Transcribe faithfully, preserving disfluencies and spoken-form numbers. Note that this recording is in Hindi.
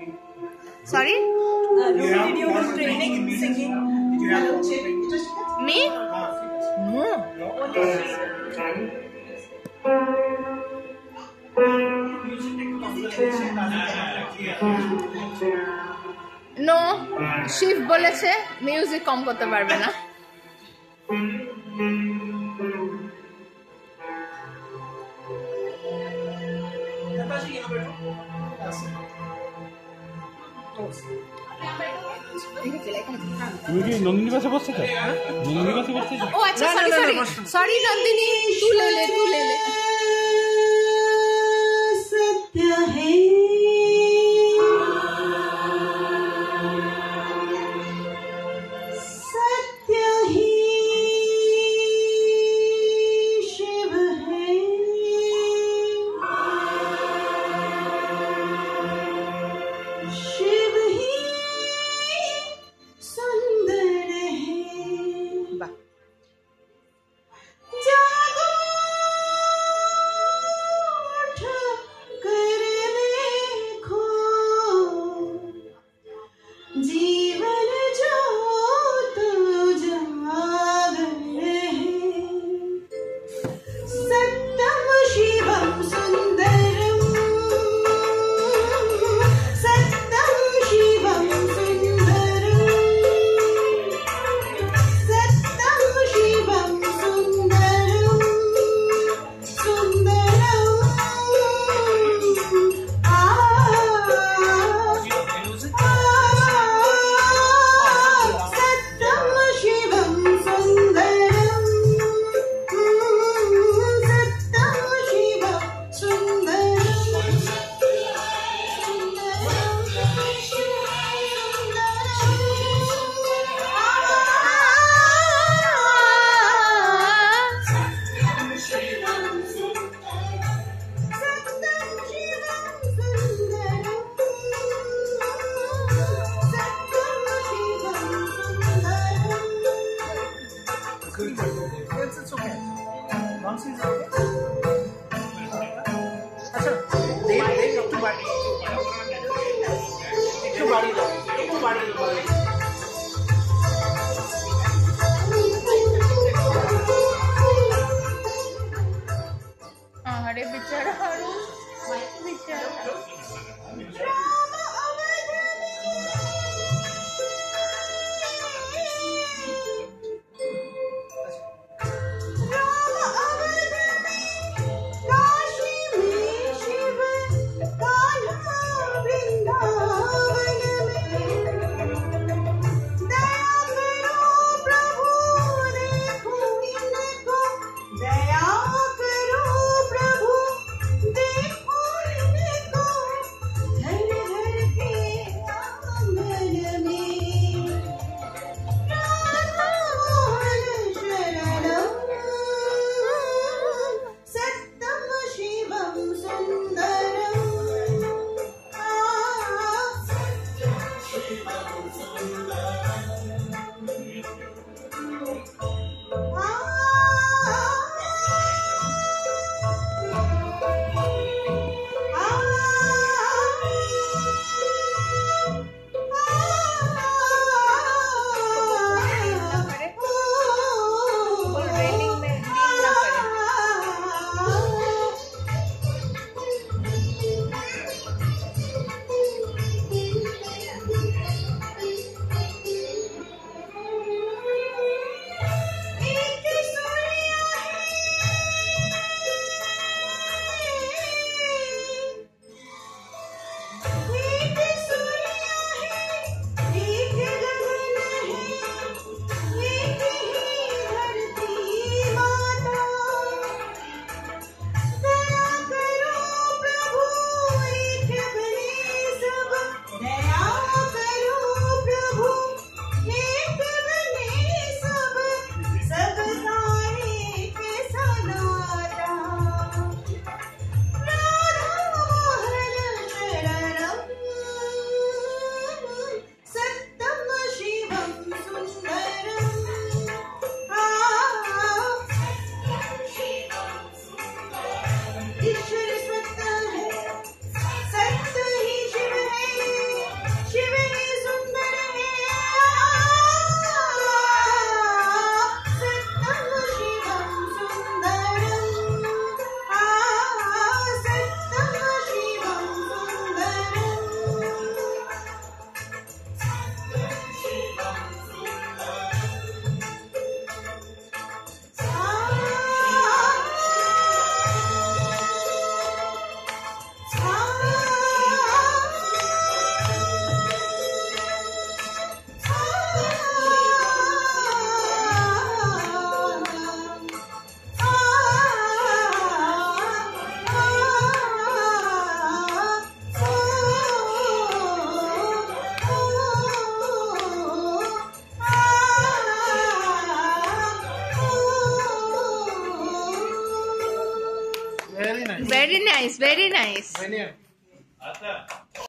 Sorry? Uh, did you do training singing? Did you have training? Me? No. No. Shiva বলেছে মিউজিক কম করতে পারবে না। তুমি কি নন্দিনী বাসে বসছো তো? নন্দিনী বাসে বসছো? ও আচ্ছা সরি সরি সরি নন্দিনী तू ले ले तू ले ले सत्य है सत्य ही शिव है शिव ही सुंदर है वाह जागो उठ कर देखो जीवन ज्योत उजागर है सत्यम शिवम सुंदरम सत्यम शिवम सुंदरम सत्यम शिवम सुंदरम सुंदरम आ सत्यम शिवम सुंदरम सत्यम शिवम अरे बेचारा हारून बेचारा nice, very nice. আচ্ছা